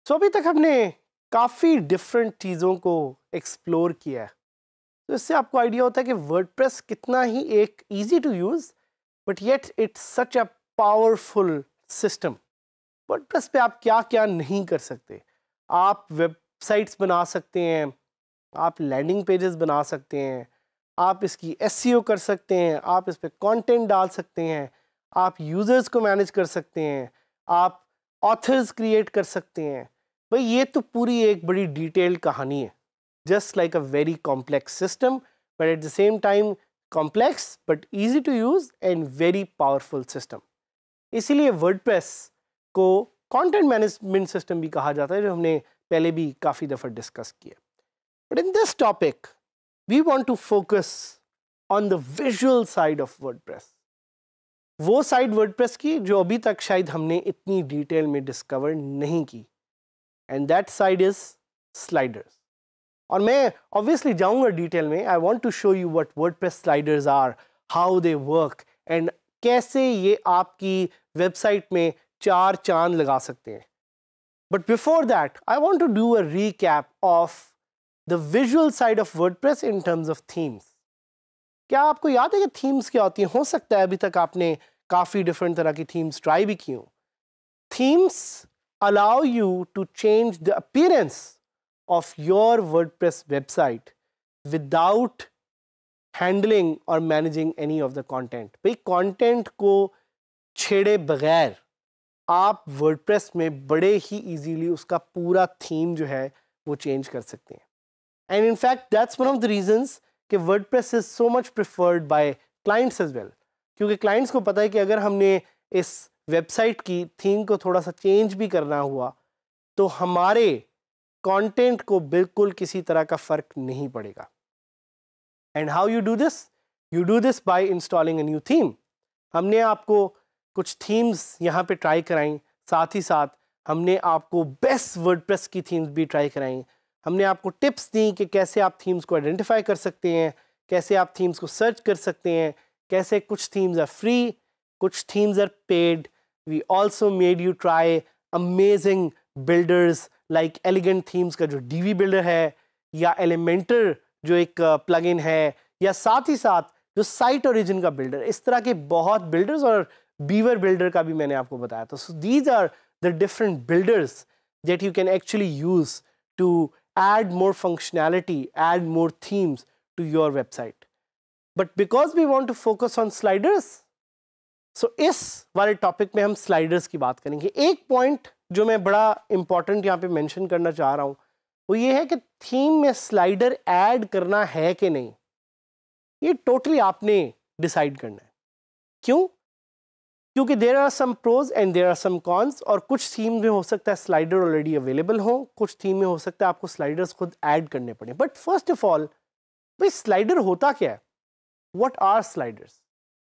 तो अभी तक हमने काफ़ी डिफरेंट चीज़ों को एक्सप्लोर किया है, तो इससे आपको आइडिया होता है कि वर्डप्रेस कितना ही एक easy to use but yet it's such a powerful system. WordPress पे आप क्या क्या नहीं कर सकते। आप वेबसाइट्स बना सकते हैं, आप लैंडिंग पेजेस बना सकते हैं, आप इसकी एसईओ कर सकते हैं, आप इस पर कंटेंट डाल सकते हैं, आप यूज़र्स को मैनेज कर सकते हैं, आप ऑथर्स क्रिएट कर सकते हैं। भाई ये तो पूरी एक बड़ी डिटेल्ड कहानी है, just like a very complex system but at the same time complex but easy to use and very powerful system. इसीलिए वर्डप्रेस को कंटेंट मैनेजमेंट सिस्टम भी कहा जाता है, जो हमने पहले भी काफ़ी दफ़ा डिस्कस किया। But in this topic we want to focus on the visual side of WordPress, वो साइड वर्डप्रेस की जो अभी तक शायद हमने इतनी डिटेल में डिस्कवर नहीं की, and that side is sliders. और मैं ऑब्वियसली जाऊंगा डिटेल में। I want to show you what WordPress sliders are, how they work and कैसे ये आपकी वेबसाइट में चार चांद लगा सकते हैं। But before that I want to do a recap of the visual side of WordPress in terms of themes. क्या आपको याद है कि थीम्स क्या होती हैं? हो सकता है अभी तक आपने काफ़ी डिफरेंट तरह की थीम्स ट्राई भी की हों। Themes allow you to change the appearance of your WordPress website without handling और managing any of the content. भाई कंटेंट को छेड़े बगैर आप वर्डप्रेस में बड़े ही इजीली उसका पूरा थीम जो है वो चेंज कर सकते हैं। And in fact that's one of the reasons कि WordPress is so much preferred by clients as well, क्योंकि क्लाइंट्स को पता है कि अगर हमने इस वेबसाइट की थीम को थोड़ा सा चेंज भी करना हुआ तो हमारे कंटेंट को बिल्कुल किसी तरह का फ़र्क नहीं पड़ेगा। And how you do this? You do this by installing a new theme. हमने आपको कुछ थीम्स यहाँ पे ट्राई कराई, साथ ही साथ हमने आपको बेस्ट वर्डप्रेस की थीम्स भी ट्राई कराई। हमने आपको टिप्स दी कि कैसे आप थीम्स को आइडेंटिफाई कर सकते हैं, कैसे आप थीम्स को सर्च कर सकते हैं, कैसे कुछ थीम्स आर फ्री, कुछ themes are paid. We also made you try amazing builders like elegant themes का जो डीवी बिल्डर है, या एलिमेंटर जो एक प्लगइन है, या साथ ही साथ जो साइट ओरिजिन का बिल्डर। इस तरह के बहुत बिल्डर्स, और बीवर बिल्डर का भी मैंने आपको बताया था। So these are the different builders that you can actually use to add more functionality, add more themes to your website. But because we want to focus on sliders, so इस वाले topic में हम sliders की बात करेंगे। एक point जो मैं बड़ा इंपॉर्टेंट यहाँ पे मेंशन करना चाह रहा हूँ वो ये है कि थीम में स्लाइडर ऐड करना है कि नहीं, ये टोटली आपने डिसाइड करना है। क्यों? क्योंकि there are some pros and there are some cons, और कुछ थीम में हो सकता है स्लाइडर ऑलरेडी अवेलेबल हो, कुछ थीम में हो सकता है आपको स्लाइडर्स खुद ऐड करने पड़े। बट फर्स्ट ऑफ ऑल भाई स्लाइडर होता क्या है? What are sliders?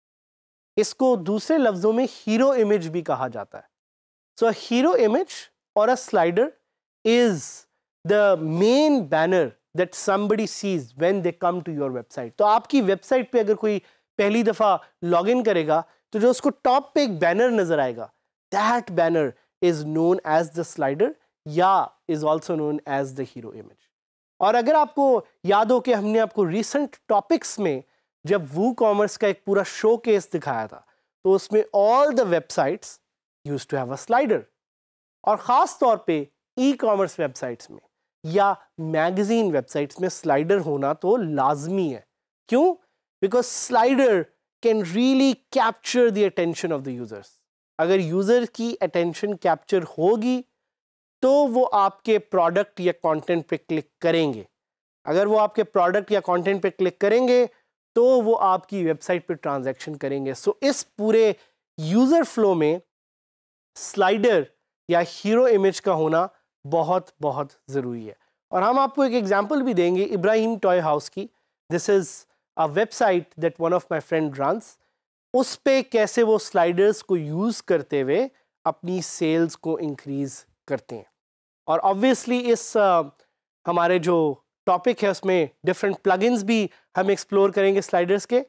इसको दूसरे लफ्जों में हीरो इमेज भी कहा जाता है। सो हीरो इमेज और a slider is the main banner that somebody sees when they come to your website. तो आपकी वेबसाइट पे अगर कोई पहली दफा लॉग इन करेगा तो जो उसको टॉप पे एक बैनर नजर आएगा, that banner is known as the slider या is also known as the hero image. और अगर आपको याद हो कि हमने आपको रिसेंट टॉपिक्स में जब वू कॉमर्स का एक पूरा शो केस दिखाया था तो उसमें all the websites used to have a slider, और ख़ास तौर पे ई कॉमर्स वेबसाइट्स में या मैगजीन वेबसाइट्स में स्लाइडर होना तो लाजमी है। क्यों? Because slider can really capture the attention of the users. अगर यूजर की अटेंशन कैप्चर होगी तो वो आपके प्रोडक्ट या कंटेंट पे क्लिक करेंगे। अगर वो आपके प्रोडक्ट या कंटेंट पे क्लिक करेंगे तो वो आपकी वेबसाइट पे ट्रांजैक्शन करेंगे। सो इस पूरे यूजर फ्लो में स्लाइडर या हीरो इमेज का होना बहुत बहुत ज़रूरी है। और हम आपको एक एग्जांपल भी देंगे इब्राहिम टॉय हाउस की। This is a website that one of my friend runs, उस पे कैसे वो स्लाइडर्स को यूज़ करते हुए अपनी सेल्स को इंक्रीज करते हैं। और ऑब्वियसली इस हमारे जो टॉपिक है उसमें डिफरेंट प्लगइन्स भी हम एक्सप्लोर करेंगे स्लाइडर्स के।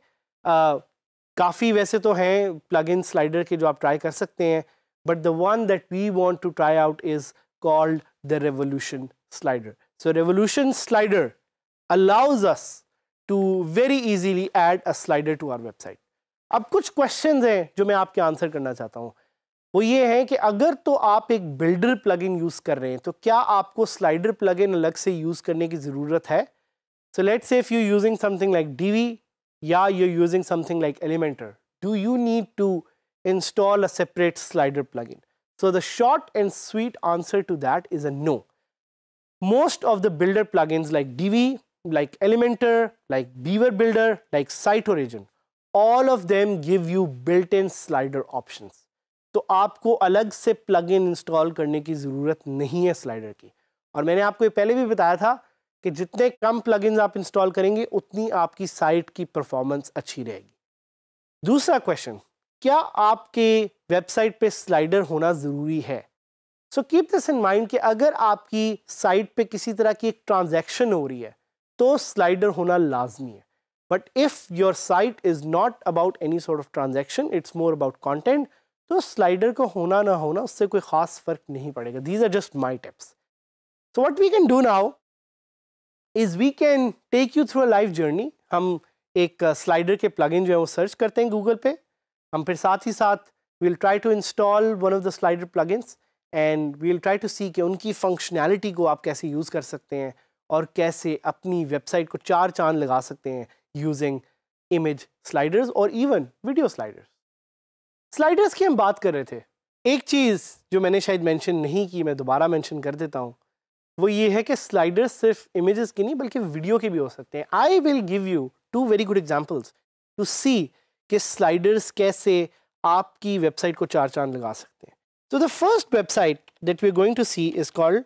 काफ़ी वैसे तो हैं प्लगइन स्लाइडर के जो आप ट्राई कर सकते हैं, but the one that we want to try out is called the revolution slider. So revolution slider allows us to very easily add a slider to our website. अब कुछ questions हैं जो मैं आपके आंसर करना चाहता हूँ. वो ये है कि अगर तो आप एक बिल्डर प्लगइन यूज़ कर रहे हैं तो क्या आपको स्लाइडर प्लगइन अलग से यूज़ करने की ज़रूरत है? So let's say if you're using something like Divi, yeah, you're using something like Elementor. Do you need to install a separate slider plugin? So the short and sweet answer to that is a no. Most of the builder plugins like Divi, like Elementor, like Beaver Builder, like Site Origin, all of them give you built-in slider options. तो आपको अलग से plugin install करने की ज़रूरत नहीं है slider की. और मैंने आपको ये पहले भी बताया था कि जितने कम प्लगइन्स आप इंस्टॉल करेंगे उतनी आपकी साइट की परफॉर्मेंस अच्छी रहेगी. दूसरा क्वेश्चन, क्या आपके वेबसाइट पे स्लाइडर होना ज़रूरी है? So keep this in mind कि अगर आपकी साइट पे किसी तरह की एक ट्रांजैक्शन हो रही है तो स्लाइडर होना लाजमी है. But if your site is not about any sort of transaction, it's more about content, तो स्लाइडर को होना ना होना उससे कोई ख़ास फ़र्क नहीं पड़ेगा. These are just my tips. So what we can do now is we can take you through a live journey. हम एक स्लाइडर के प्लगइन जो है वो सर्च करते हैं गूगल पे. हम फिर साथ ही साथ we'll try to install one of the slider plugins and we'll try to see कि उनकी फंक्शनैलिटी को आप कैसे यूज़ कर सकते हैं और कैसे अपनी वेबसाइट को चार चांद लगा सकते हैं यूजिंग इमेज स्लाइडर्स और इवन वीडियो स्लाइडर्स. स्लाइडर्स की हम बात कर रहे थे. एक चीज़ जो मैंने शायद मेंशन नहीं की, मैं दोबारा मेंशन कर देता हूँ, वो ये है कि स्लाइडर्स सिर्फ इमेजेस की नहीं बल्कि वीडियो के भी हो सकते हैं. I will give you two very good examples to see कि स्लाइडर्स कैसे आपकी वेबसाइट को चार चांद लगा सकते हैं. So the first website that we're going to see is called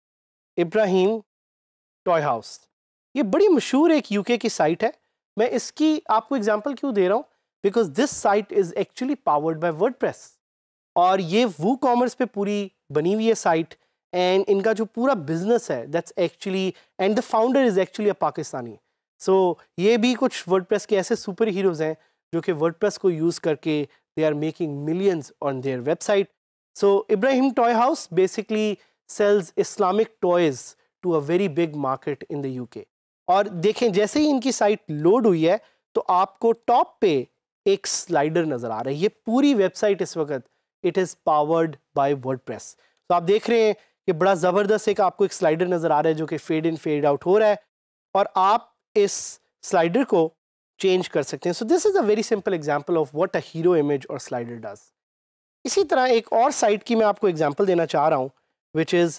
Ibrahim Toy House. ये बड़ी मशहूर एक यूके की साइट है. मैं इसकी आपको एग्जांपल क्यों दे रहा हूँ? Because this site is actually powered by WordPress. और ये WooCommerce पे पूरी बनी हुई है साइट. एंड इनका जो पूरा बिजनेस है that's actually and the founder is actually a Pakistani. So ये भी कुछ WordPress के ऐसे सुपर हीरोज हैं जो कि WordPress को यूज़ करके they are making millions on their website. So Ibrahim Toy House basically sells Islamic toys to a very big market in the UK. और देखें जैसे ही इनकी साइट लोड हुई है तो आपको टॉप पे एक स्लाइडर नज़र आ रहा है. ये पूरी वेबसाइट इस वक्त it is powered by WordPress. तो आप देख रहे हैं कि बड़ा ज़बरदस्त एक आपको एक स्लाइडर नज़र आ रहा है जो कि फेड इन फेड आउट हो रहा है और आप इस स्लाइडर को चेंज कर सकते हैं. So this is a very simple example of what a hero image और स्लाइडर डज. इसी तरह एक और साइट की मैं आपको एग्जांपल देना चाह रहा हूँ विच इज़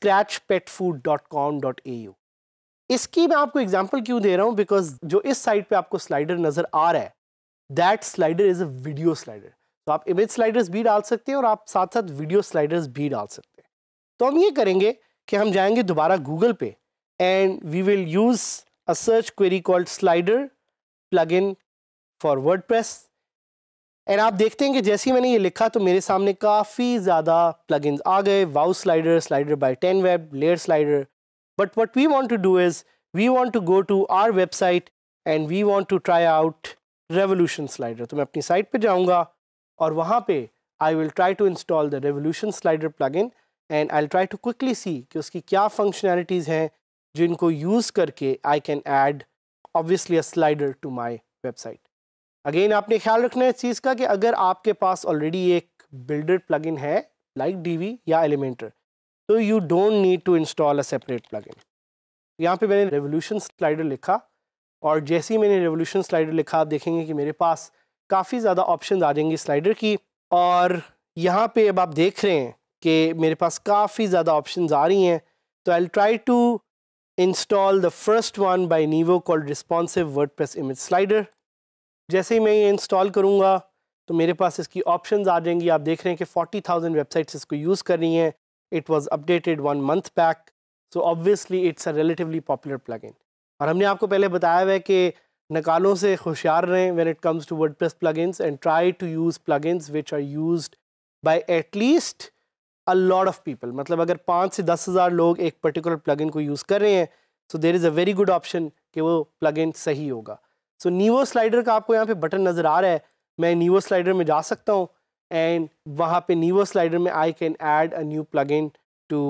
scratchpetfood.com.au. इसकी मैं आपको एग्जांपल क्यों दे रहा हूँ? बिकॉज जो इस साइट पे आपको स्लाइडर नज़र आ रहा है that slider is a video slider. तो आप इमेज स्लाइडर्स भी डाल सकते हैं और आप साथ साथ वीडियो स्लाइडर्स भी डाल सकते हैं. तो हम ये करेंगे कि हम जाएंगे दोबारा गूगल पे and we will use a search query called slider plugin for WordPress. And आप देखते हैं कि जैसे ही मैंने ये लिखा तो मेरे सामने काफ़ी ज़्यादा प्लगइन्स आ गए. Wow slider, slider by 10 web, layer slider. But what we want to do is we want to go to our website and we want to try out revolution slider. तो मैं अपनी साइट पे जाऊंगा और वहाँ पे I will try to install the revolution slider plugin and I will try to quickly see कि उसकी क्या फंक्शनैलिटीज़ हैं जिनको यूज़ करके I can add obviously a slider to my website. Again आपने ख्याल रखना है इस चीज़ का कि अगर आपके पास ऑलरेडी एक बिल्डर प्लगइन है लाइक डीवी या एलिमेंटर तो you don't need to install a separate plugin. यहाँ पे मैंने रेवोल्यूशन स्लाइडर लिखा और जैसे ही मैंने रेवोल्यूशन स्लाइडर लिखा आप देखेंगे कि मेरे पास काफ़ी ज़्यादा ऑप्शन आ जाएंगे स्लाइडर की. और यहाँ पे अब आप देख रहे हैं कि मेरे पास काफ़ी ज़्यादा ऑप्शन आ रही हैं. तो I will try to install the first one by Nivo called responsive WordPress image slider. जैसे ही मैं ये इंस्टॉल करूँगा तो मेरे पास इसकी ऑप्शंस आ जाएंगी. आप देख रहे हैं कि 40,000 वेबसाइट्स इसको यूज़ कर रही हैं. It was updated 1 month back. So obviously it's a relatively popular plugin. और हमने आपको पहले बताया हुआ है कि नकालों से होशियार रहें when it comes to WordPress plugins and try to use plugins which are used by at least a lot of people. मतलब अगर 5 से 10 हज़ार लोग एक पर्टिकुलर प्लगइन को यूज़ कर रहे हैं so there is a very good option कि वो प्लगइन सही होगा. सो नीवो स्लाइडर का आपको यहाँ पे बटन नज़र आ रहा है. मैं नीवो स्लाइडर में जा सकता हूँ एंड वहाँ पे नीवो स्लाइडर में I can add a new plugin to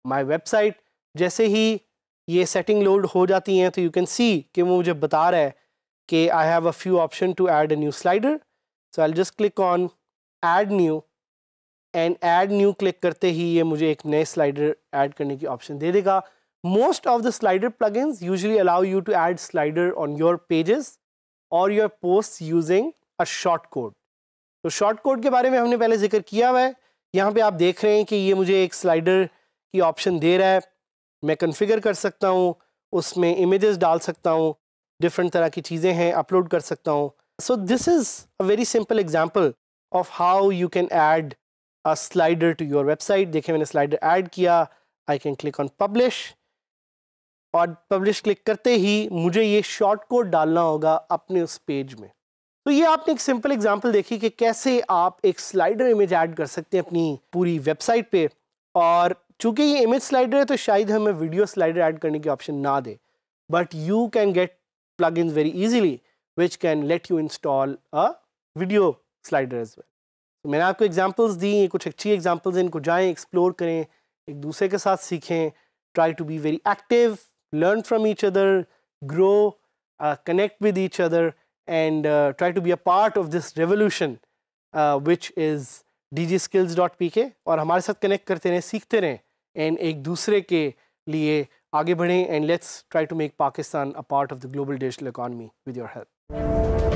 my website. जैसे ही ये सेटिंग लोड हो जाती हैं तो यू कैन सी कि वो मुझे बता रहा है कि I have a few option to add a new slider. So I just click on add new, and add new click करते ही ये मुझे एक नए स्लाइडर ऐड करने की ऑप्शन दे देगा। Most of the slider plugins usually allow you to add slider on your pages और your post using a short code. तो शॉर्ट कोड के बारे में हमने पहले जिक्र किया हुआ है। यहाँ पे आप देख रहे हैं कि ये मुझे एक स्लाइडर की ऑप्शन दे रहा है। मैं कॉन्फ़िगर कर सकता हूँ, उसमें इमेजेस डाल सकता हूँ, डिफरेंट तरह की चीज़ें हैं अपलोड कर सकता हूँ। So this is a very simple example of how you can add a slider to your website. देखिए मैंने स्लाइडर ऐड किया, I can click on publish, और पब्लिश क्लिक करते ही मुझे ये शॉर्ट कोड डालना होगा अपने उस पेज में। तो ये आपने एक सिंपल एग्जांपल देखी कि कैसे आप एक स्लाइडर इमेज ऐड कर सकते हैं अपनी पूरी वेबसाइट पे। और चूंकि ये इमेज स्लाइडर है तो शायद हमें वीडियो स्लाइडर ऐड करने की ऑप्शन ना दे, but you can get plugins very easily which can let you install a video slider as well. तो मैंने आपको एग्जांपल्स दी, कुछ अच्छी एग्जांपल्स हैं, इनको जाएं एक्सप्लोर करें, एक दूसरे के साथ सीखें, try to be very active, learn from each other, grow, connect with each other, and try to be a part of this revolution which is DigiSkills.pk। और हमारे साथ कनेक्ट करते रहें, सीखते रहें, एंड एक दूसरे के लिए आगे बढ़ें, and let's try to make Pakistan a part of the global digital economy with your help.